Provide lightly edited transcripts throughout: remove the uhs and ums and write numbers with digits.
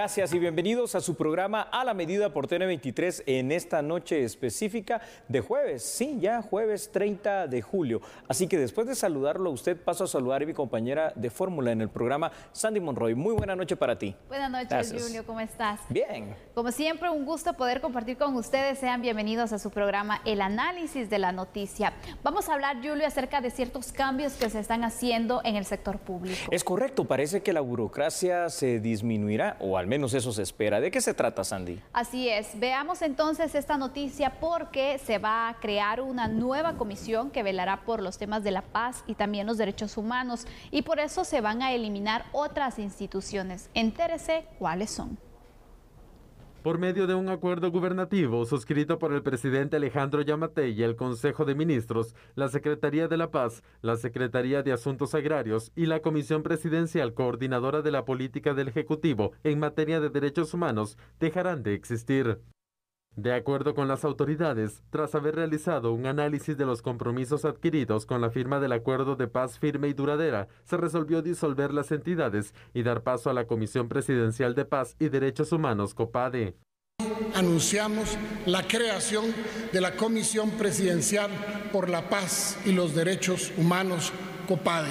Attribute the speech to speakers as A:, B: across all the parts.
A: Gracias y bienvenidos a su programa A la Medida por TN23 en esta noche específica de jueves, sí, ya jueves 30 de julio. Así que después de saludarlo a usted, paso a saludar a mi compañera de fórmula en el programa, Sandy Monroy. Muy buena noche para ti.
B: Buenas noches, gracias. Julio, ¿cómo estás?
A: Bien.
B: Como siempre, un gusto poder compartir con ustedes. Sean bienvenidos a su programa El Análisis de la Noticia. Vamos a hablar, Julio, acerca de ciertos cambios que se están haciendo en el sector público.
A: Es correcto, parece que la burocracia se disminuirá, o al menos eso se espera. ¿De qué se trata, Sandy?
B: Así es. Veamos entonces esta noticia porque se va a crear una nueva comisión que velará por los temas de la paz y también los derechos humanos, y por eso se van a eliminar otras instituciones. Entérese cuáles son.
C: Por medio de un acuerdo gubernativo suscrito por el presidente Alejandro Yamatei y el Consejo de Ministros, la Secretaría de la Paz, la Secretaría de Asuntos Agrarios y la Comisión Presidencial Coordinadora de la Política del Ejecutivo en materia de derechos humanos dejarán de existir. De acuerdo con las autoridades, tras haber realizado un análisis de los compromisos adquiridos con la firma del Acuerdo de Paz Firme y Duradera, se resolvió disolver las entidades y dar paso a la Comisión Presidencial de Paz y Derechos Humanos, COPADE.
D: Anunciamos la creación de la Comisión Presidencial por la Paz y los Derechos Humanos, COPADE,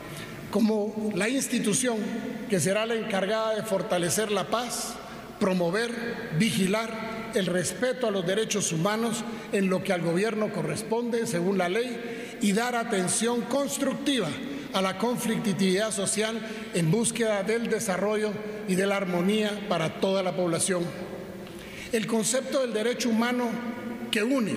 D: como la institución que será la encargada de fortalecer la paz, promover, vigilar el respeto a los derechos humanos en lo que al gobierno corresponde según la ley y dar atención constructiva a la conflictividad social en búsqueda del desarrollo y de la armonía para toda la población. El concepto del derecho humano que une,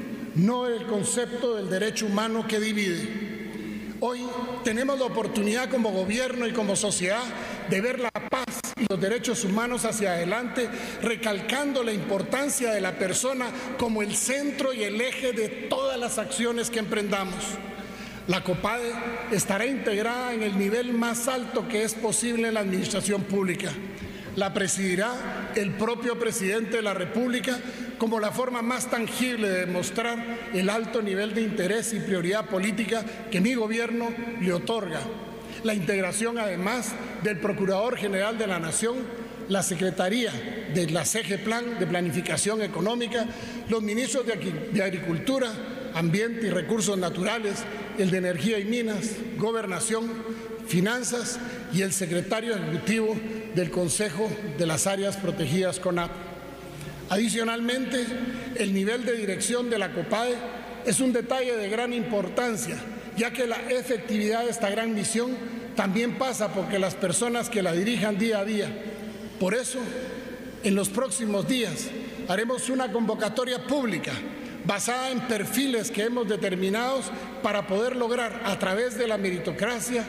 D: no el concepto del derecho humano que divide. Hoy tenemos la oportunidad como gobierno y como sociedad de ver la paz y los derechos humanos hacia adelante, recalcando la importancia de la persona como el centro y el eje de todas las acciones que emprendamos. La COPADE estará integrada en el nivel más alto que es posible en la administración pública. La presidirá el propio presidente de la República como la forma más tangible de demostrar el alto nivel de interés y prioridad política que mi gobierno le otorga. La integración, además, del Procurador General de la Nación, la Secretaría de la CEGEPLAN de Planificación Económica, los ministros de Agricultura, Ambiente y Recursos Naturales, el de Energía y Minas, Gobernación, Finanzas y el secretario ejecutivo del Consejo de las Áreas Protegidas CONAP. Adicionalmente, el nivel de dirección de la COPADE es un detalle de gran importancia, ya que la efectividad de esta gran misión también pasa porque las personas que la dirijan día a día. Por eso, en los próximos días haremos una convocatoria pública basada en perfiles que hemos determinado para poder lograr a través de la meritocracia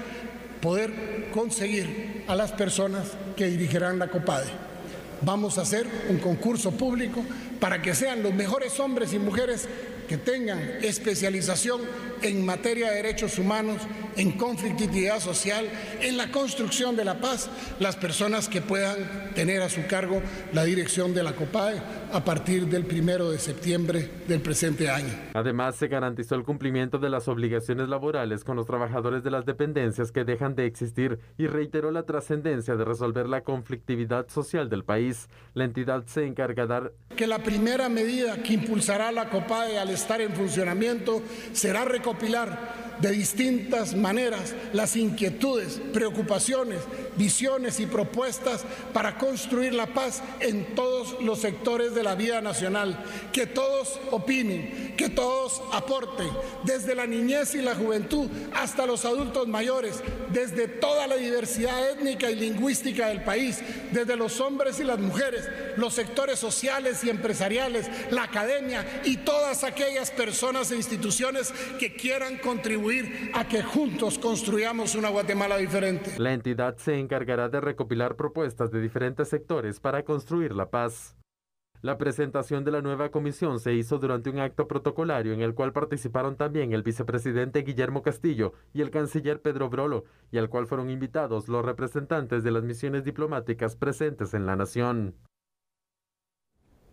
D: poder conseguir a las personas que dirigirán la COPADE. Vamos a hacer un concurso público para que sean los mejores hombres y mujeres que tengan especialización en materia de derechos humanos, en conflictividad social, en la construcción de la paz, las personas que puedan tener a su cargo la dirección de la COPADE a partir del 1 de septiembre del presente año.
C: Además, se garantizó el cumplimiento de las obligaciones laborales con los trabajadores de las dependencias que dejan de existir y reiteró la trascendencia de resolver la conflictividad social del país. La entidad se encargará
D: que la primera medida que impulsará la COPADE al estar en funcionamiento será recopilar de distintas maneras las inquietudes, preocupaciones, visiones y propuestas para construir la paz en todos los sectores de la vida nacional, que todos opinen, que todos aporten, desde la niñez y la juventud hasta los adultos mayores, desde toda la diversidad étnica y lingüística del país, desde los hombres y las mujeres, los sectores sociales y empresariales, la academia y todas aquellas personas e instituciones que quieran contribuir a que juntos construyamos una Guatemala diferente.
C: La entidad se encargará de recopilar propuestas de diferentes sectores para construir la paz. La presentación de la nueva comisión se hizo durante un acto protocolario en el cual participaron también el vicepresidente Guillermo Castillo y el canciller Pedro Brolo, y al cual fueron invitados los representantes de las misiones diplomáticas presentes en la nación.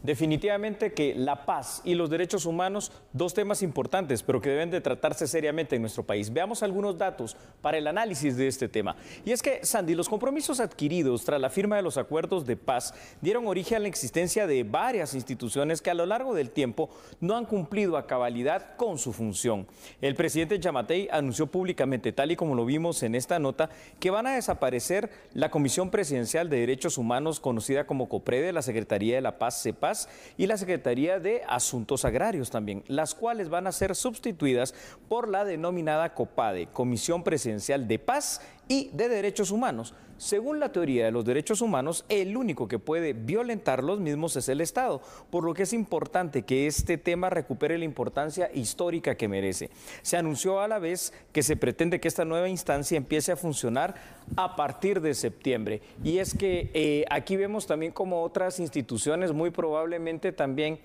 A: Definitivamente que la paz y los derechos humanos, dos temas importantes, pero que deben de tratarse seriamente en nuestro país. Veamos algunos datos para el análisis de este tema. Y es que, Sandy, los compromisos adquiridos tras la firma de los acuerdos de paz dieron origen a la existencia de varias instituciones que a lo largo del tiempo no han cumplido a cabalidad con su función. El presidente Giammattei anunció públicamente, tal y como lo vimos en esta nota, que van a desaparecer la Comisión Presidencial de Derechos Humanos, conocida como COPREDE, la Secretaría de la Paz, CEPAZ, y la Secretaría de Asuntos Agrarios también, las cuales van a ser sustituidas por la denominada COPADE, Comisión Presidencial de Paz y de Derechos Humanos. Según la teoría de los derechos humanos, el único que puede violentar los mismos es el Estado, por lo que es importante que este tema recupere la importancia histórica que merece. Se anunció a la vez que se pretende que esta nueva instancia empiece a funcionar a partir de septiembre. Y es que aquí vemos también como otras instituciones muy probablemente también,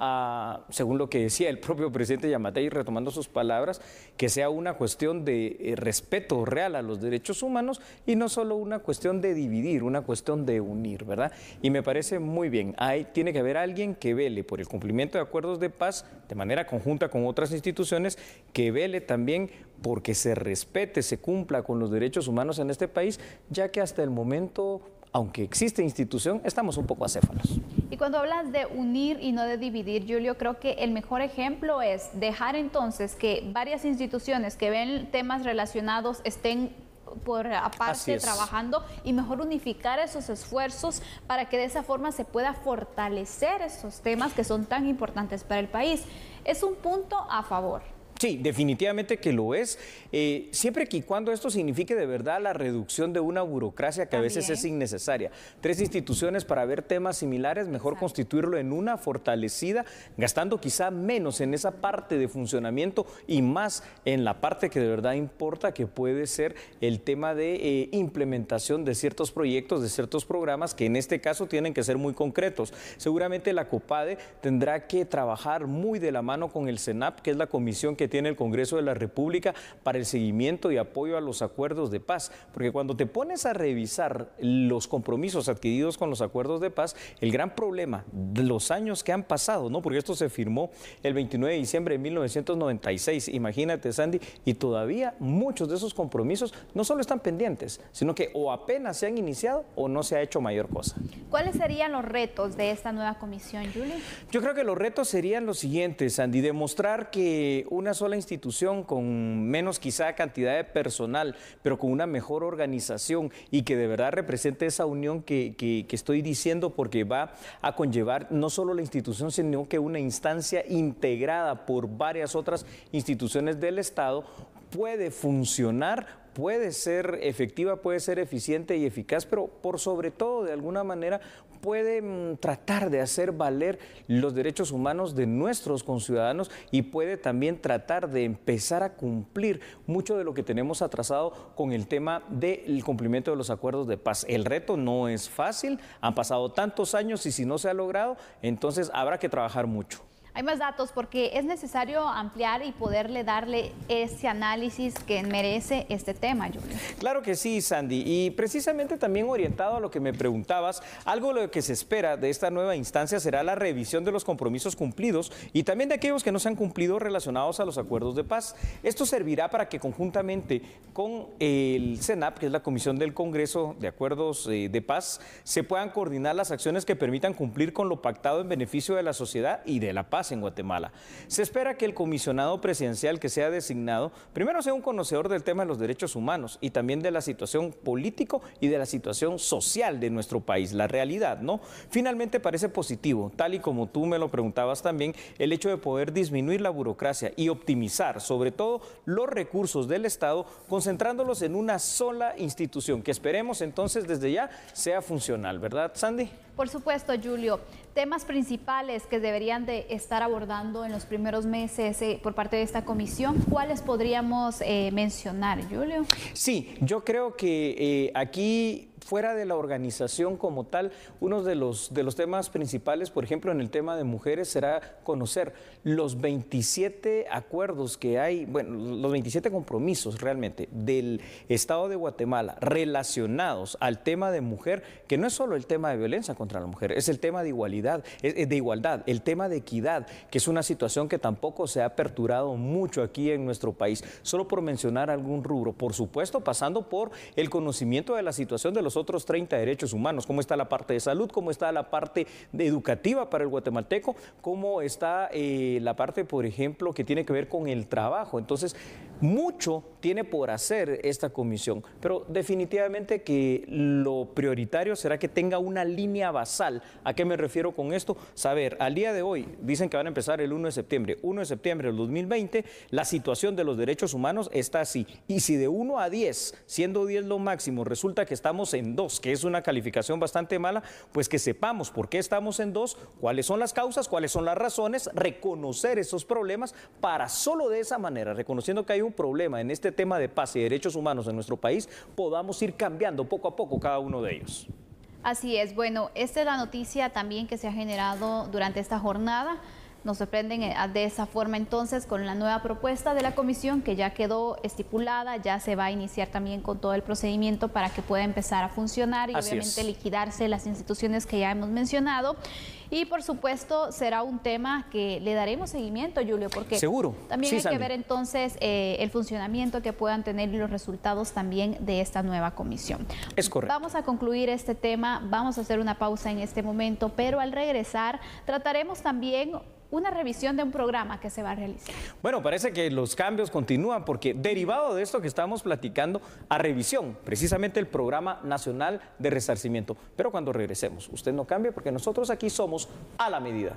A: según lo que decía el propio presidente Giammattei, retomando sus palabras, que sea una cuestión de respeto real a los derechos humanos y no solo una cuestión de dividir, una cuestión de unir, ¿verdad? Y me parece muy bien. Ahí tiene que haber alguien que vele por el cumplimiento de acuerdos de paz de manera conjunta con otras instituciones, que vele también porque se respete, se cumpla con los derechos humanos en este país, ya que hasta el momento, aunque existe institución, estamos un poco acéfalos.
B: Y cuando hablas de unir y no de dividir, Julio, creo que el mejor ejemplo es dejar entonces que varias instituciones que ven temas relacionados estén por aparte trabajando y mejor unificar esos esfuerzos para que de esa forma se pueda fortalecer esos temas que son tan importantes para el país. Es un punto a favor.
A: Sí, definitivamente que lo es, siempre que y cuando esto signifique de verdad la reducción de una burocracia que a veces es innecesaria. 3 instituciones para ver temas similares, mejor constituirlo en una fortalecida, gastando quizá menos en esa parte de funcionamiento y más en la parte que de verdad importa, que puede ser el tema de implementación de ciertos proyectos, de ciertos programas que en este caso tienen que ser muy concretos. Seguramente la COPADE tendrá que trabajar muy de la mano con el CENAP, que es la comisión que tiene el Congreso de la República para el seguimiento y apoyo a los acuerdos de paz, porque cuando te pones a revisar los compromisos adquiridos con los acuerdos de paz, el gran problema de los años que han pasado, ¿no? Porque esto se firmó el 29 de diciembre de 1996, imagínate, Sandy, y todavía muchos de esos compromisos no solo están pendientes, sino que o apenas se han iniciado o no se ha hecho mayor cosa.
B: ¿Cuáles serían los retos de esta nueva comisión, Julio?
A: Yo creo que los retos serían los siguientes, Sandy: demostrar que una sola institución con menos quizá cantidad de personal, pero con una mejor organización y que de verdad represente esa unión que estoy diciendo, porque va a conllevar no solo la institución, sino que una instancia integrada por varias otras instituciones del Estado puede funcionar, puede ser efectiva, puede ser eficiente y eficaz, pero por sobre todo, de alguna manera, puede tratar de hacer valer los derechos humanos de nuestros conciudadanos y puede también tratar de empezar a cumplir mucho de lo que tenemos atrasado con el tema del cumplimiento de los acuerdos de paz. El reto no es fácil, han pasado tantos años y si no se ha logrado, entonces habrá que trabajar mucho.
B: Hay más datos porque es necesario ampliar y poderle darle ese análisis que merece este tema, Julio.
A: Claro que sí, Sandy, y precisamente también orientado a lo que me preguntabas, algo de lo que se espera de esta nueva instancia será la revisión de los compromisos cumplidos y también de aquellos que no se han cumplido relacionados a los acuerdos de paz. Esto servirá para que conjuntamente con el CENAP, que es la Comisión del Congreso de Acuerdos de Paz, se puedan coordinar las acciones que permitan cumplir con lo pactado en beneficio de la sociedad y de la paz en Guatemala. Se espera que el comisionado presidencial que sea designado primero sea un conocedor del tema de los derechos humanos y también de la situación político y de la situación social de nuestro país, la realidad, ¿no? Finalmente parece positivo, tal y como tú me lo preguntabas también, el hecho de poder disminuir la burocracia y optimizar sobre todo los recursos del Estado, concentrándolos en una sola institución, que esperemos entonces desde ya sea funcional, ¿verdad, Sandy?
B: Por supuesto, Julio. Temas principales que deberían de estar abordando en los primeros meses por parte de esta comisión, ¿cuáles podríamos mencionar, Julio?
A: Sí, yo creo que aquí fuera de la organización como tal, uno de los temas principales, por ejemplo, en el tema de mujeres, será conocer los 27 acuerdos que hay, bueno, los 27 compromisos realmente del Estado de Guatemala relacionados al tema de mujer, que no es solo el tema de violencia contra la mujer, es el tema de igualdad, el tema de equidad, que es una situación que tampoco se ha aperturado mucho aquí en nuestro país, solo por mencionar algún rubro, por supuesto pasando por el conocimiento de la situación de los otros 30 derechos humanos, cómo está la parte de salud, cómo está la parte educativa para el guatemalteco, cómo está la parte, por ejemplo, que tiene que ver con el trabajo. Entonces, mucho tiene por hacer esta comisión, pero definitivamente que lo prioritario será que tenga una línea basal. ¿A qué me refiero con esto? Saber, al día de hoy, dicen que van a empezar el 1 de septiembre, 1 de septiembre del 2020, la situación de los derechos humanos está así. Y si de 1 a 10, siendo 10 lo máximo, resulta que estamos en 2, que es una calificación bastante mala, pues que sepamos por qué estamos en 2, cuáles son las causas, cuáles son las razones, reconocer esos problemas para solo de esa manera, reconociendo que hay un problema en este tema de paz y derechos humanos en nuestro país, podamos ir cambiando poco a poco cada uno de ellos.
B: Así es, bueno, esta es la noticia también que se ha generado durante esta jornada. Nos sorprenden de esa forma entonces con la nueva propuesta de la comisión que ya quedó estipulada, ya se va a iniciar también con todo el procedimiento para que pueda empezar a funcionar y obviamente liquidarse las instituciones que ya hemos mencionado. Y por supuesto será un tema que le daremos seguimiento, Julio, porque
A: seguro
B: también hay que ver entonces el funcionamiento que puedan tener y los resultados también de esta nueva comisión.
A: Es correcto.
B: Vamos a concluir este tema, vamos a hacer una pausa en este momento, pero al regresar trataremos también una revisión de un programa que se va a realizar.
A: Bueno, parece que los cambios continúan porque derivado de esto que estamos platicando, a revisión, precisamente el Programa Nacional de Resarcimiento. Pero cuando regresemos, usted no cambie porque nosotros aquí somos a la medida.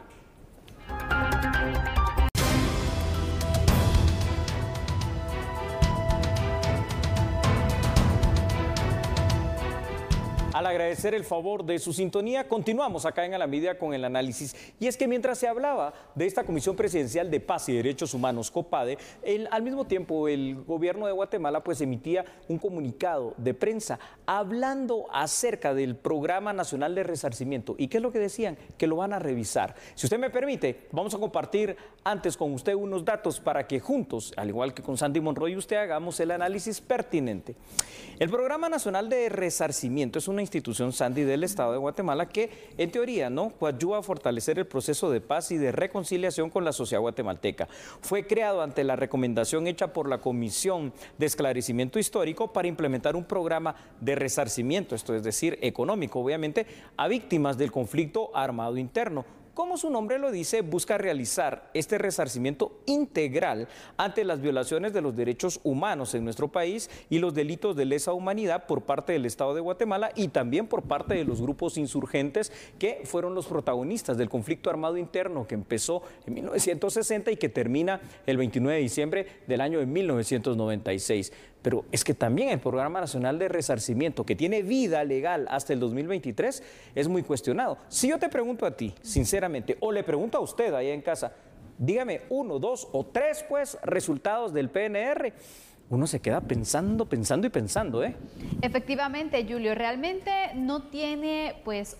A: Al agradecer el favor de su sintonía, continuamos acá en A la Medida con el análisis. Y es que mientras se hablaba de esta Comisión Presidencial de Paz y Derechos Humanos, COPADE, al mismo tiempo el gobierno de Guatemala pues emitía un comunicado de prensa hablando acerca del Programa Nacional de Resarcimiento. ¿Y qué es lo que decían? Que lo van a revisar. Si usted me permite, vamos a compartir antes con usted unos datos para que juntos, al igual que con Sandy Monroy, usted hagamos el análisis pertinente. El Programa Nacional de Resarcimiento es una institución, Sandy, del Estado de Guatemala que, en teoría, coadyuva a fortalecer el proceso de paz y de reconciliación con la sociedad guatemalteca. Fue creado ante la recomendación hecha por la Comisión de Esclarecimiento Histórico para implementar un programa de resarcimiento, esto es decir, económico, obviamente, a víctimas del conflicto armado interno. Como su nombre lo dice, busca realizar este resarcimiento integral ante las violaciones de los derechos humanos en nuestro país y los delitos de lesa humanidad por parte del Estado de Guatemala y también por parte de los grupos insurgentes que fueron los protagonistas del conflicto armado interno que empezó en 1960 y que termina el 29 de diciembre del año de 1996. Pero es que también el Programa Nacional de Resarcimiento, que tiene vida legal hasta el 2023, es muy cuestionado. Si yo te pregunto a ti, sinceramente, o le pregunto a usted allá en casa, dígame 1, 2 o 3 pues resultados del PNR, uno se queda pensando y pensando, ¿eh?
B: Efectivamente, Julio, realmente no tiene pues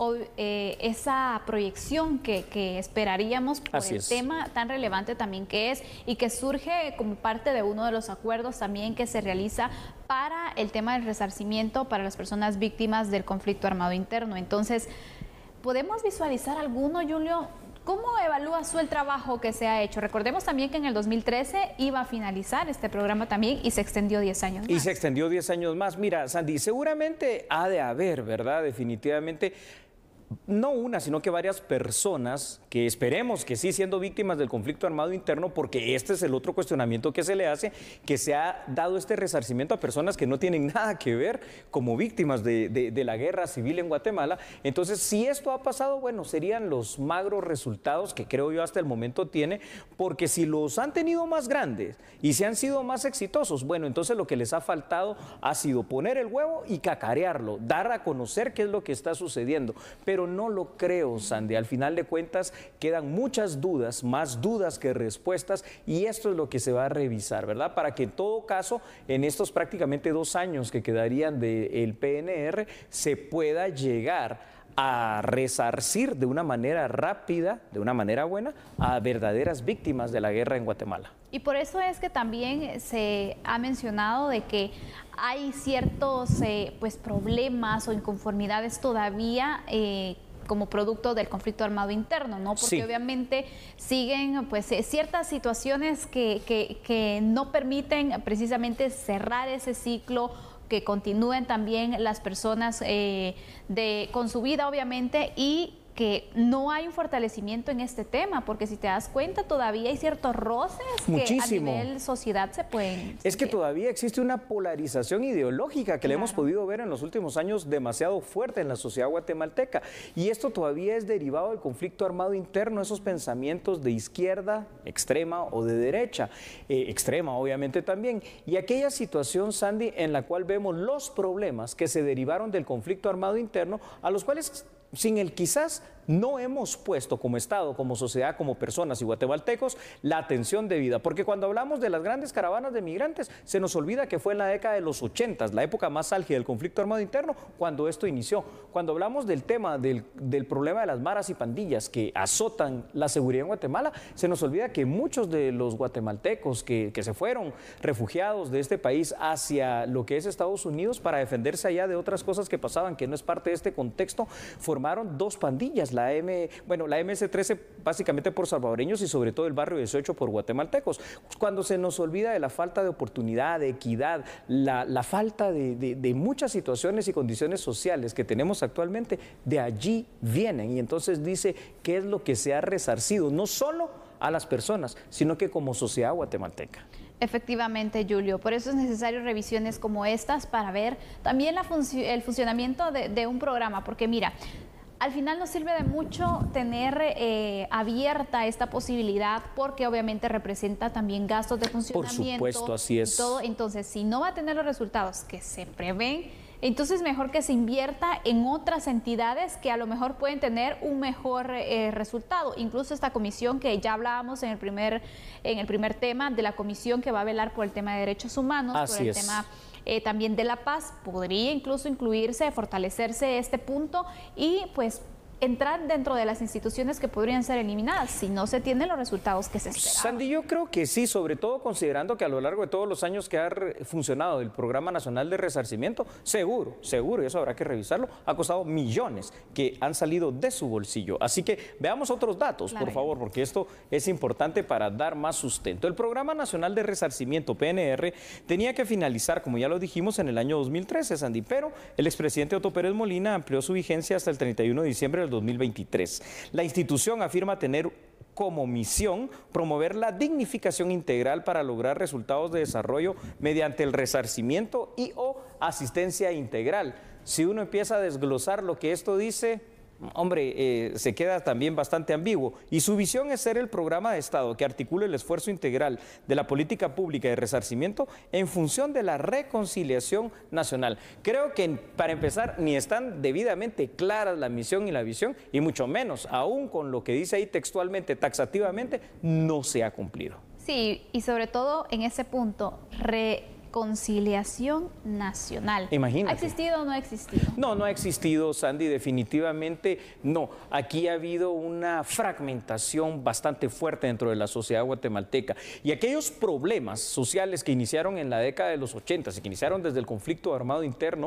B: esa proyección que esperaríamos por el tema tan relevante también que es y que surge como parte de uno de los acuerdos también que se realiza para el tema del resarcimiento para las personas víctimas del conflicto armado interno. Entonces, ¿podemos visualizar alguno, Julio? ¿Cómo evalúas tú el trabajo que se ha hecho? Recordemos también que en el 2013 iba a finalizar este programa también y se extendió 10 años más.
A: Y se extendió 10 años más. Mira, Sandy, seguramente ha de haber, ¿verdad? Definitivamente, no una, sino que varias personas que esperemos que sí, siendo víctimas del conflicto armado interno, porque este es el otro cuestionamiento que se le hace, que se ha dado este resarcimiento a personas que no tienen nada que ver como víctimas de la guerra civil en Guatemala. Entonces, si esto ha pasado, bueno, serían los magros resultados que creo yo hasta el momento tiene, porque si los han tenido más grandes y se han sido más exitosos, bueno, entonces lo que les ha faltado ha sido poner el huevo y cacarearlo, dar a conocer qué es lo que está sucediendo. Pero pero no lo creo, Sandy. Al final de cuentas quedan muchas dudas, más dudas que respuestas, y esto es lo que se va a revisar, ¿verdad? Para que en todo caso, en estos prácticamente 2 años que quedarían del PNR, se pueda llegar a resarcir de una manera rápida, de una manera buena, a verdaderas víctimas de la guerra en Guatemala.
B: Y por eso es que también se ha mencionado de que hay ciertos pues problemas o inconformidades todavía como producto del conflicto armado interno, ¿no? Porque obviamente siguen pues ciertas situaciones que no permiten precisamente cerrar ese ciclo, que continúen también las personas con su vida, obviamente, y que no hay un fortalecimiento en este tema, porque si te das cuenta todavía hay ciertos roces que a nivel sociedad se pueden...
A: Es que todavía existe una polarización ideológica que le hemos podido ver en los últimos años demasiado fuerte en la sociedad guatemalteca, y esto todavía es derivado del conflicto armado interno, esos pensamientos de izquierda extrema o de derecha extrema, obviamente también, y aquella situación, Sandy, en la cual vemos los problemas que se derivaron del conflicto armado interno, a los cuales sin el quizás no hemos puesto como Estado, como sociedad, como personas y guatemaltecos la atención debida, porque cuando hablamos de las grandes caravanas de migrantes se nos olvida que fue en la década de los 80, la época más álgida del conflicto armado interno, cuando esto inició. Cuando hablamos del tema del problema de las maras y pandillas que azotan la seguridad en Guatemala, se nos olvida que muchos de los guatemaltecos que se fueron refugiados de este país hacia lo que es Estados Unidos para defenderse allá de otras cosas que pasaban, que no es parte de este contexto, formaron 2 pandillas, la MS-13 básicamente por salvadoreños y sobre todo el barrio 18 por guatemaltecos. Cuando se nos olvida de la falta de oportunidad, de equidad, la falta de muchas situaciones y condiciones sociales que tenemos actualmente, de allí vienen. Y entonces dice qué es lo que se ha resarcido, no solo a las personas, sino que como sociedad guatemalteca.
B: Efectivamente, Julio, por eso es necesario revisiones como estas para ver también el funcionamiento de un programa, porque mira, al final nos sirve de mucho tener abierta esta posibilidad, porque obviamente representa también gastos de funcionamiento.
A: Por supuesto, así es.
B: Todo. Entonces, si no va a tener los resultados que se prevén, entonces mejor que se invierta en otras entidades que a lo mejor pueden tener un mejor resultado. Incluso esta comisión que ya hablábamos en el primer tema, de la comisión que va a velar por el tema de derechos humanos, por el tema también de la paz, podría incluso incluirse, fortalecerse este punto y pues entrar dentro de las instituciones que podrían ser eliminadas si no se tienen los resultados que se esperaban.
A: Sandy, yo creo que sí, sobre todo considerando que a lo largo de todos los años que ha funcionado el Programa Nacional de Resarcimiento, seguro, y eso habrá que revisarlo, ha costado millones que han salido de su bolsillo. Así que veamos otros datos, por favor, porque esto es importante para dar más sustento. El Programa Nacional de Resarcimiento, PNR, tenía que finalizar, como ya lo dijimos, en el año 2013, Sandy, pero el expresidente Otto Pérez Molina amplió su vigencia hasta el 31 de diciembre del 2023. La institución afirma tener como misión promover la dignificación integral para lograr resultados de desarrollo mediante el resarcimiento y o asistencia integral. Si uno empieza a desglosar lo que esto dice, hombre, se queda también bastante ambiguo. Y su visión es ser el programa de Estado que articule el esfuerzo integral de la política pública de resarcimiento en función de la reconciliación nacional. Creo que, para empezar, ni están debidamente claras la misión y la visión, y mucho menos, aún con lo que dice ahí textualmente, taxativamente, no se ha cumplido.
B: Sí, y sobre todo en ese punto, reconciliación nacional.
A: Imagínate.
B: ¿Ha existido o no ha existido?
A: No, no ha existido, Sandy, definitivamente no. Aquí ha habido una fragmentación bastante fuerte dentro de la sociedad guatemalteca, y aquellos problemas sociales que iniciaron en la década de los 80 y que iniciaron desde el conflicto armado interno,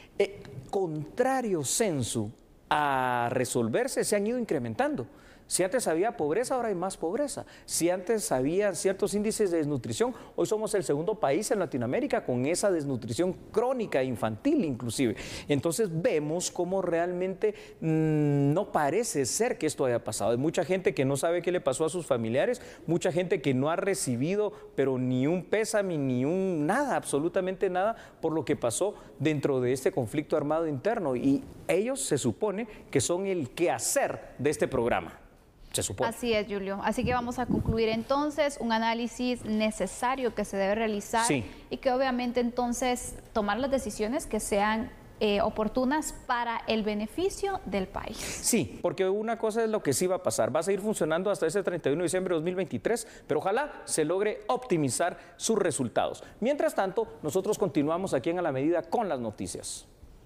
A: contrario sensu a resolverse, se han ido incrementando. Si antes había pobreza, ahora hay más pobreza. Si antes había ciertos índices de desnutrición, hoy somos el segundo país en Latinoamérica con esa desnutrición crónica, infantil inclusive. Entonces vemos cómo realmente no parece ser que esto haya pasado. Hay mucha gente que no sabe qué le pasó a sus familiares, mucha gente que no ha recibido pero ni un pésame, ni un nada, absolutamente nada, por lo que pasó dentro de este conflicto armado interno. Y ellos se supone que son el quehacer de este programa. Se supone.
B: Así es, Julio. Así que vamos a concluir entonces un análisis necesario que se debe realizar y que obviamente entonces tomar las decisiones que sean oportunas para el beneficio del país.
A: Sí, porque una cosa es lo que sí va a pasar. Va a seguir funcionando hasta ese 31 de diciembre de 2023, pero ojalá se logre optimizar sus resultados. Mientras tanto, nosotros continuamos aquí en A la Medida con las noticias.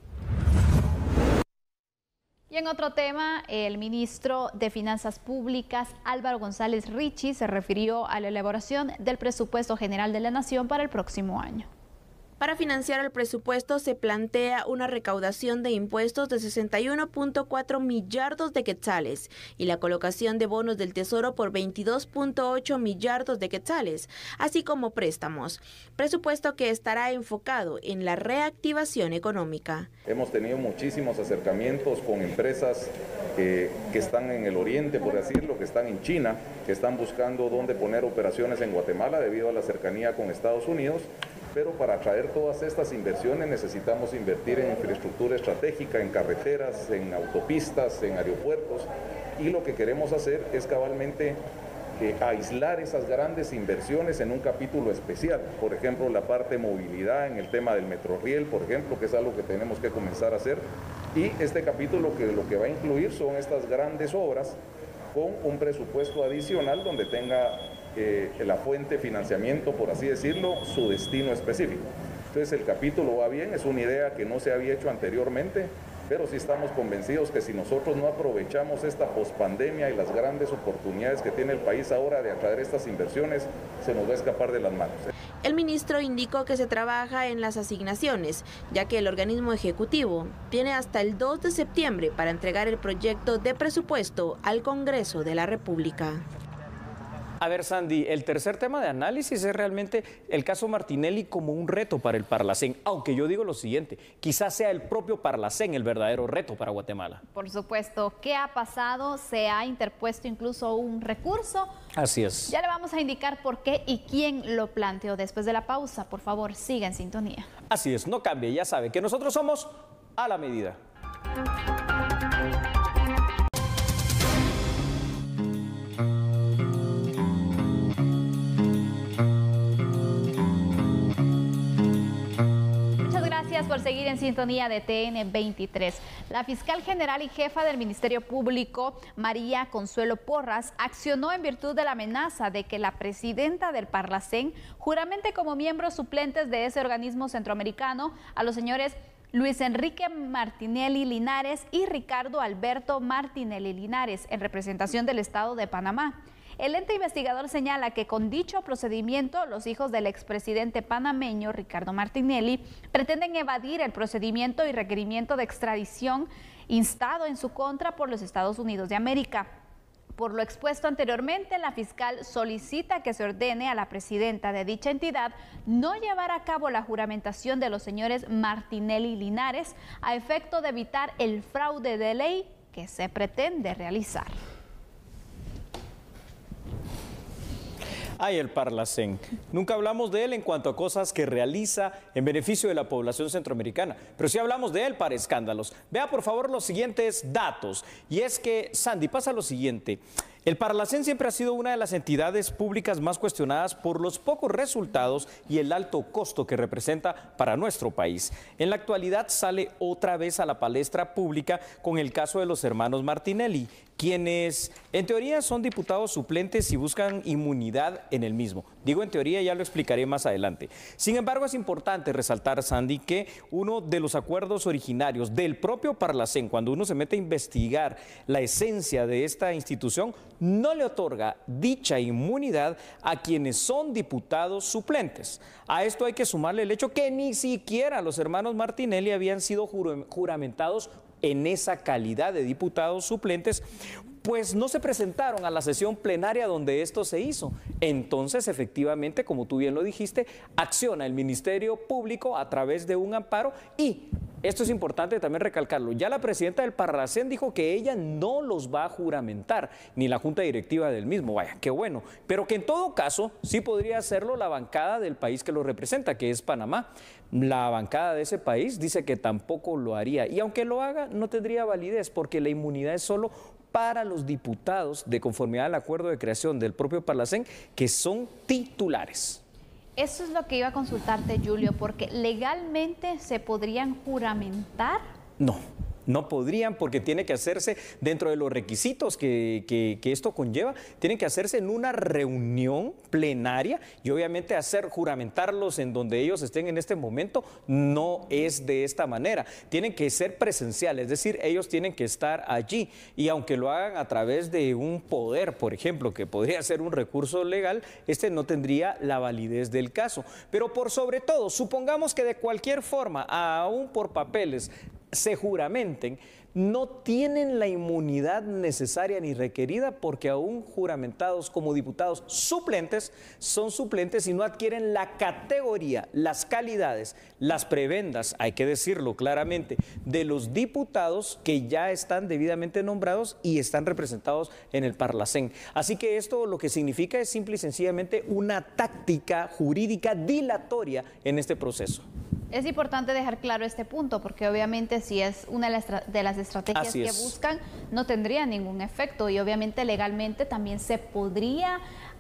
B: Y en otro tema, el ministro de Finanzas Públicas, Álvaro González Richie, se refirió a la elaboración del presupuesto general de la Nación para el próximo año.
E: Para financiar el presupuesto se plantea una recaudación de impuestos de 61.4 millardos de quetzales y la colocación de bonos del Tesoro por 22.8 millardos de quetzales, así como préstamos. Presupuesto que estará enfocado en la reactivación económica.
F: Hemos tenido muchísimos acercamientos con empresas que están en el oriente, por decirlo, que están en China, que están buscando dónde poner operaciones en Guatemala debido a la cercanía con Estados Unidos. Pero para atraer todas estas inversiones necesitamos invertir en infraestructura estratégica, en carreteras, en autopistas, en aeropuertos. Y lo que queremos hacer es cabalmente aislar esas grandes inversiones en un capítulo especial. Por ejemplo, la parte de movilidad en el tema del Metroriel, por ejemplo, que es algo que tenemos que comenzar a hacer. Y este capítulo que lo que va a incluir son estas grandes obras con un presupuesto adicional donde tenga la fuente de financiamiento, por así decirlo, su destino específico. Entonces el capítulo va bien, es una idea que no se había hecho anteriormente, pero sí estamos convencidos que si nosotros no aprovechamos esta pospandemia y las grandes oportunidades que tiene el país ahora de atraer estas inversiones, se nos va a escapar de las manos.
E: El ministro indicó que se trabaja en las asignaciones, ya que el organismo ejecutivo tiene hasta el 2 de septiembre para entregar el proyecto de presupuesto al Congreso de la República.
A: A ver, Sandy, el tercer tema de análisis es realmente el caso Martinelli como un reto para el Parlacén, aunque yo digo lo siguiente, quizás sea el propio Parlacén el verdadero reto para Guatemala.
B: Por supuesto, ¿qué ha pasado? Se ha interpuesto incluso un recurso.
A: Así es.
B: Ya le vamos a indicar por qué y quién lo planteó después de la pausa. Por favor, siga en sintonía.
A: Así es, no cambie, ya sabe que nosotros somos A la Medida.
B: Por seguir en sintonía de TN23. La fiscal general y jefa del Ministerio Público, María Consuelo Porras, accionó en virtud de la amenaza de que la presidenta del Parlacén juramente como miembros suplentes de ese organismo centroamericano a los señores Luis Enrique Martinelli Linares y Ricardo Alberto Martinelli Linares, en representación del Estado de Panamá. El ente investigador señala que con dicho procedimiento, los hijos del expresidente panameño Ricardo Martinelli pretenden evadir el procedimiento y requerimiento de extradición instado en su contra por los Estados Unidos de América. Por lo expuesto anteriormente, la fiscal solicita que se ordene a la presidenta de dicha entidad no llevar a cabo la juramentación de los señores Martinelli Linares a efecto de evitar el fraude de ley que se pretende realizar.
A: Ay, el Parlacén. Nunca hablamos de él en cuanto a cosas que realiza en beneficio de la población centroamericana, pero sí hablamos de él para escándalos. Vea por favor los siguientes datos. Y es que, Sandy, pasa lo siguiente. El Parlacén siempre ha sido una de las entidades públicas más cuestionadas por los pocos resultados y el alto costo que representa para nuestro país. En la actualidad sale otra vez a la palestra pública con el caso de los hermanos Martinelli, quienes en teoría son diputados suplentes y buscan inmunidad en el mismo. Digo en teoría, ya lo explicaré más adelante. Sin embargo, es importante resaltar, Sandy, que uno de los acuerdos originarios del propio Parlacén, cuando uno se mete a investigar la esencia de esta institución, no le otorga dicha inmunidad a quienes son diputados suplentes. A esto hay que sumarle el hecho que ni siquiera los hermanos Martinelli habían sido juramentados en esa calidad de diputados suplentes, pues no se presentaron a la sesión plenaria donde esto se hizo. Entonces, efectivamente, como tú bien lo dijiste, acciona el Ministerio Público a través de un amparo y esto es importante también recalcarlo. Ya la presidenta del Parlacén dijo que ella no los va a juramentar, ni la junta directiva del mismo. Vaya, qué bueno. Pero que en todo caso sí podría hacerlo la bancada del país que lo representa, que es Panamá. La bancada de ese país dice que tampoco lo haría. Y aunque lo haga, no tendría validez, porque la inmunidad es solo para los diputados de conformidad al acuerdo de creación del propio Parlacén, que son titulares.
B: Eso es lo que iba a consultarte, Julio, porque legalmente se podrían juramentar.
A: No. No podrían, porque tiene que hacerse dentro de los requisitos que esto conlleva, tiene que hacerse en una reunión plenaria y obviamente juramentarlos en donde ellos estén en este momento no es de esta manera. Tienen que ser presenciales, es decir, ellos tienen que estar allí y aunque lo hagan a través de un poder, por ejemplo, que podría ser un recurso legal, este no tendría la validez del caso. Pero por sobre todo, supongamos que de cualquier forma, aún por papeles, se juramenten, no tienen la inmunidad necesaria ni requerida porque aún juramentados como diputados suplentes, son suplentes y no adquieren la categoría, las calidades, las prebendas, hay que decirlo claramente, de los diputados que ya están debidamente nombrados y están representados en el Parlacén. Así que esto lo que significa es simple y sencillamente una táctica jurídica dilatoria en este proceso.
B: Es importante dejar claro este punto, porque obviamente si es una de las estrategias que buscan, no tendría ningún efecto y obviamente legalmente también se podría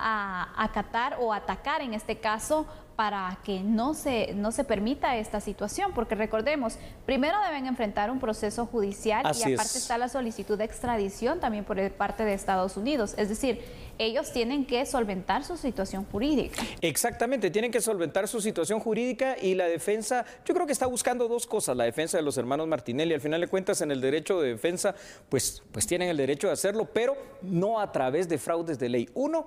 B: acatar o atacar en este caso para que no se permita esta situación, porque recordemos, primero deben enfrentar un proceso judicial y aparte está la solicitud de extradición también por parte de Estados Unidos, es decir, ellos tienen que solventar su situación jurídica. Exactamente, tienen que solventar su situación jurídica y la defensa, yo creo que está buscando dos cosas, la defensa de los hermanos Martinelli, al final de cuentas en el derecho de defensa, pues tienen el derecho de hacerlo, pero no a través de fraudes de ley. Uno,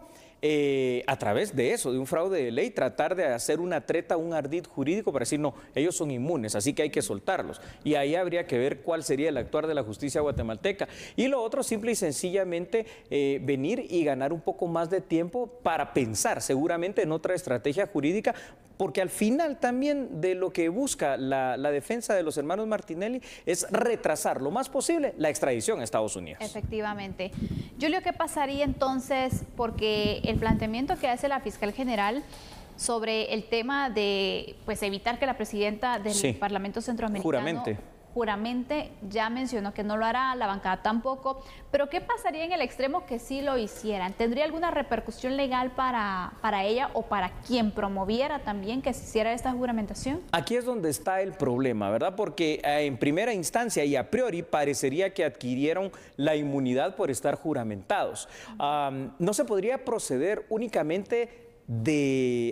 B: a través de eso, de un fraude de ley, tratar de hacer una treta, un ardid jurídico para decir, no, ellos son inmunes, así que hay que soltarlos. Y ahí habría que ver cuál sería el actuar de la justicia guatemalteca. Y lo otro, simple y sencillamente, venir y ganar un poco más de tiempo para pensar seguramente en otra estrategia jurídica, porque al final también de lo que busca la defensa de los hermanos Martinelli es retrasar lo más posible la extradición a Estados Unidos. Efectivamente. Julio, ¿qué pasaría entonces? Porque el planteamiento que hace la fiscal general sobre el tema de evitar que la presidenta del Parlamento Centroamericano juramente ya mencionó que no lo hará, la bancada tampoco, pero ¿qué pasaría en el extremo que sí lo hicieran? ¿Tendría alguna repercusión legal para ella o para quien promoviera también que se hiciera esta juramentación? Aquí es donde está el problema, ¿verdad? Porque en primera instancia y a priori parecería que adquirieron la inmunidad por estar juramentados. No se podría proceder únicamente de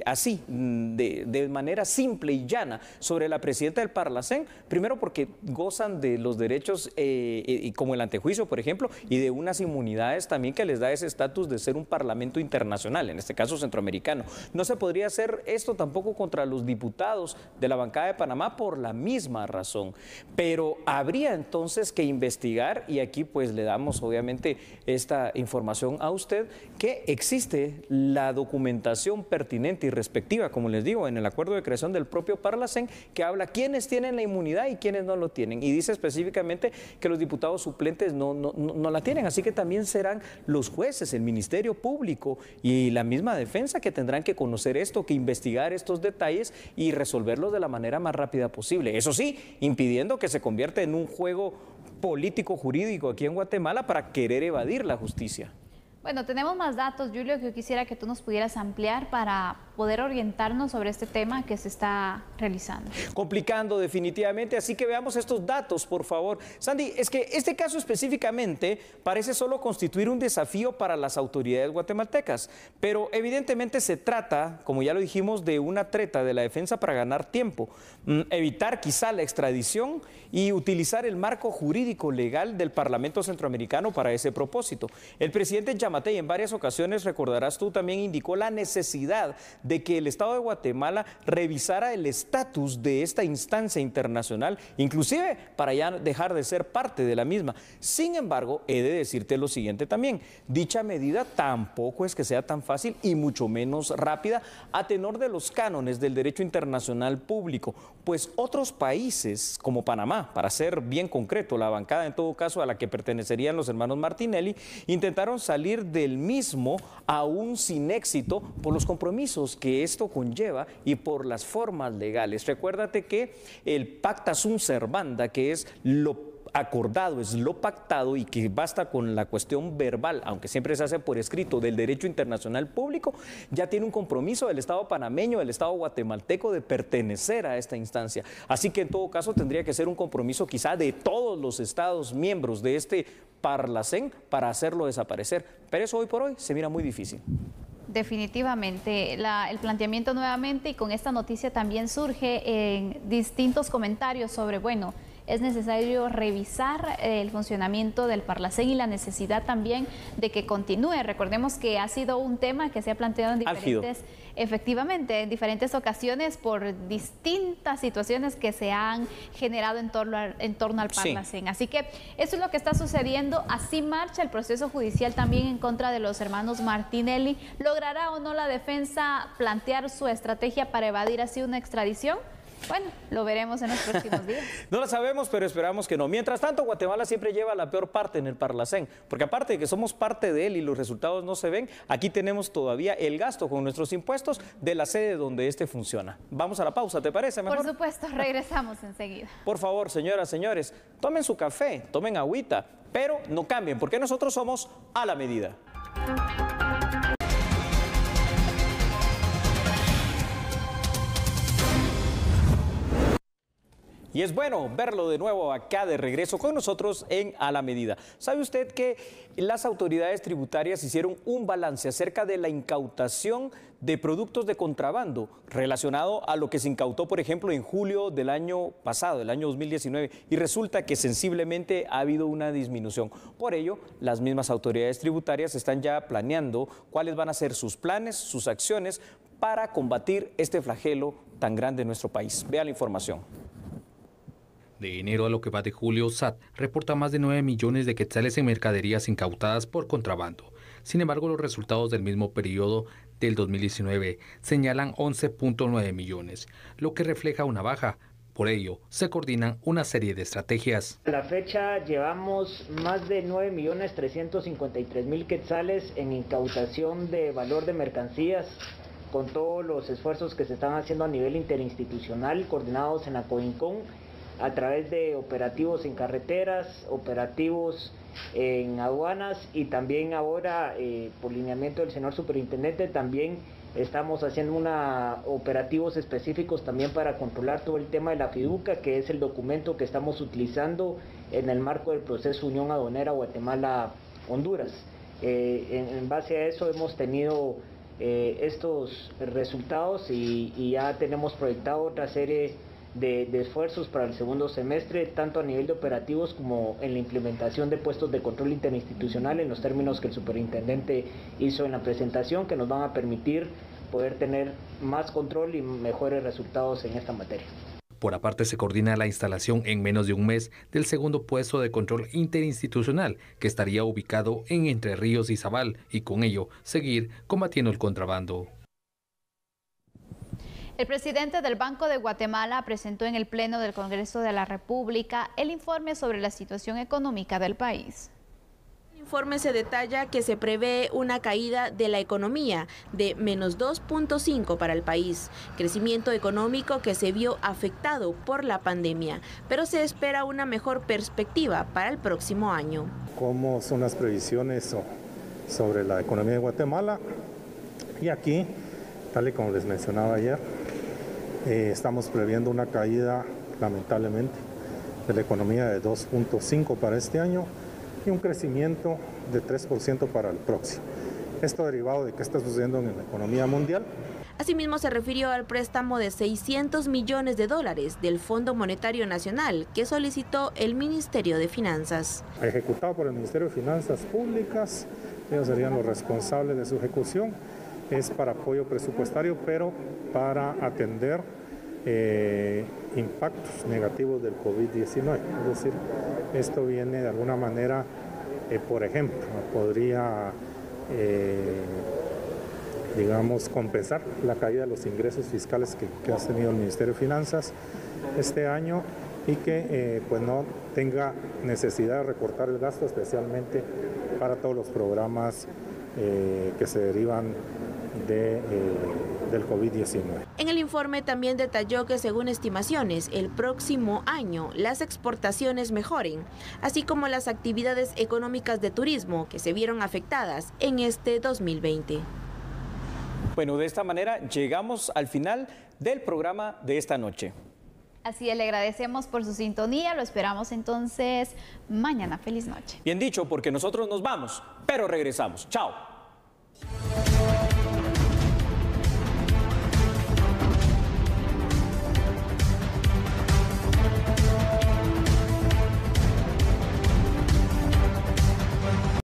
B: manera simple y llana sobre la presidenta del Parlacén, primero porque gozan de los derechos como el antejuicio, por ejemplo, y de unas inmunidades también que les da ese estatus de ser un parlamento internacional, en este caso centroamericano. No se podría hacer esto tampoco contra los diputados de la bancada de Panamá por la misma razón, pero habría entonces que investigar, y aquí pues le damos obviamente esta información a usted, que existe la documentación pertinente y respectiva, como les digo, en el acuerdo de creación del propio Parlacén, que habla quiénes tienen la inmunidad y quiénes no lo tienen, y dice específicamente que los diputados suplentes no la tienen, así que también serán los jueces, el Ministerio Público y la misma defensa que tendrán que conocer esto, que investigar estos detalles y resolverlos de la manera más rápida posible. Eso sí, impidiendo que se convierta en un juego político jurídico aquí en Guatemala para querer evadir la justicia. Bueno, tenemos más datos, Julio, que yo quisiera que tú nos pudieras ampliar para poder orientarnos sobre este tema que se está realizando. Complicando definitivamente, así que veamos estos datos, por favor. Sandy, es que este caso específicamente parece solo constituir un desafío para las autoridades guatemaltecas, pero evidentemente se trata, como ya lo dijimos, de una treta de la defensa para ganar tiempo, evitar quizá la extradición y utilizar el marco jurídico legal del Parlamento Centroamericano para ese propósito. El presidente Yamatei en varias ocasiones, recordarás tú, también indicó la necesidad de que el Estado de Guatemala revisara el estatus de esta instancia internacional, inclusive para ya dejar de ser parte de la misma. Sin embargo, he de decirte lo siguiente también, dicha medida tampoco es que sea tan fácil y mucho menos rápida a tenor de los cánones del derecho internacional público, pues otros países como Panamá, para ser bien concreto, la bancada en todo caso a la que pertenecerían los hermanos Martinelli, intentaron salir del mismo aún sin éxito por los compromisos que esto conlleva y por las formas legales. Recuérdate que el pacta sunt servanda, que es lo
A: acordado, es lo pactado y que basta con la cuestión verbal, aunque siempre se hace por escrito, del derecho internacional público, ya tiene un compromiso del Estado panameño, del Estado guatemalteco de pertenecer a esta instancia. Así que en todo caso tendría que ser un compromiso quizá de todos los Estados miembros de este Parlacén para hacerlo desaparecer, pero eso hoy por hoy se mira muy difícil.
B: Definitivamente, el planteamiento nuevamente, y con esta noticia también surge en distintos comentarios sobre, bueno, es necesario revisar el funcionamiento del Parlacén y la necesidad también de que continúe. Recordemos que ha sido un tema que se ha planteado en efectivamente, en diferentes ocasiones por distintas situaciones que se han generado en torno al Parlacén. Sí. Así que eso es lo que está sucediendo. Así marcha el proceso judicial también en contra de los hermanos Martinelli. ¿Logrará o no la defensa plantear su estrategia para evadir así una extradición? Bueno, lo veremos en los próximos días.
A: No lo sabemos, pero esperamos que no. Mientras tanto, Guatemala siempre lleva la peor parte en el Parlacén, porque aparte de que somos parte de él y los resultados no se ven, aquí tenemos todavía el gasto con nuestros impuestos de la sede donde este funciona. Vamos a la pausa, ¿te parece mejor?
B: Por supuesto, regresamos enseguida.
A: Por favor, señoras, señores, tomen su café, tomen agüita, pero no cambien, porque nosotros somos a la medida. Y es bueno verlo de nuevo acá de regreso con nosotros en A la Medida. ¿Sabe usted que las autoridades tributarias hicieron un balance acerca de la incautación de productos de contrabando relacionado a lo que se incautó, por ejemplo, en julio del año pasado, el año 2019, y resulta que sensiblemente ha habido una disminución? Por ello, las mismas autoridades tributarias están ya planeando cuáles van a ser sus planes, sus acciones para combatir este flagelo tan grande en nuestro país. Vea la información.
G: De enero a lo que va de julio, SAT reporta más de 9 millones de quetzales en mercaderías incautadas por contrabando. Sin embargo, los resultados del mismo periodo del 2019 señalan 11.9 millones, lo que refleja una baja. Por ello, se coordinan una serie de estrategias.
H: A la fecha llevamos más de 9.353.000 quetzales en incautación de valor de mercancías, con todos los esfuerzos que se están haciendo a nivel interinstitucional, coordinados en la COINCON, a través de operativos en carreteras, operativos en aduanas, y también ahora, por lineamiento del señor superintendente, también estamos haciendo operativos específicos también para controlar todo el tema de la FIDUCA, que es el documento que estamos utilizando en el marco del proceso Unión Aduanera Guatemala-Honduras. En base a eso hemos tenido estos resultados y ya tenemos proyectado otra serie de esfuerzos para el segundo semestre, tanto a nivel de operativos como en la implementación de puestos de control interinstitucional en los términos que el superintendente hizo en la presentación, que nos van a permitir poder tener más control y mejores resultados en esta materia.
G: Por aparte, se coordina la instalación en menos de un mes del segundo puesto de control interinstitucional, que estaría ubicado en Entre Ríos y Zabal, y con ello seguir combatiendo el contrabando.
B: El presidente del Banco de Guatemala presentó en el Pleno del Congreso de la República el informe sobre la situación económica del país.
E: En el informe se detalla que se prevé una caída de la economía de menos 2.5 para el país, crecimiento económico que se vio afectado por la pandemia, pero se espera una mejor perspectiva para el próximo año.
I: ¿Cómo son las previsiones sobre la economía de Guatemala? Y aquí, tal y como les mencionaba ayer, estamos previendo una caída, lamentablemente, de la economía de 2.5 para este año y un crecimiento de 3% para el próximo. Esto derivado de qué está sucediendo en la economía mundial.
E: Asimismo, se refirió al préstamo de $600 millones del Fondo Monetario Nacional que solicitó el Ministerio de Finanzas.
I: Ejecutado por el Ministerio de Finanzas Públicas, ellos serían los responsables de su ejecución. Es para apoyo presupuestario, pero para atender impactos negativos del COVID-19. Es decir, esto viene de alguna manera, por ejemplo, podría, digamos, compensar la caída de los ingresos fiscales que ha tenido el Ministerio de Finanzas este año y que pues no tenga necesidad de recortar el gasto, especialmente para todos los programas que se derivan del COVID-19.
E: En el informe también detalló que según estimaciones, el próximo año las exportaciones mejoren, así como las actividades económicas de turismo que se vieron afectadas en este 2020.
A: Bueno, de esta manera llegamos al final del programa de esta noche.
B: Así es, le agradecemos por su sintonía, lo esperamos entonces mañana. Feliz noche.
A: Bien dicho, porque nosotros nos vamos, pero regresamos. Chao.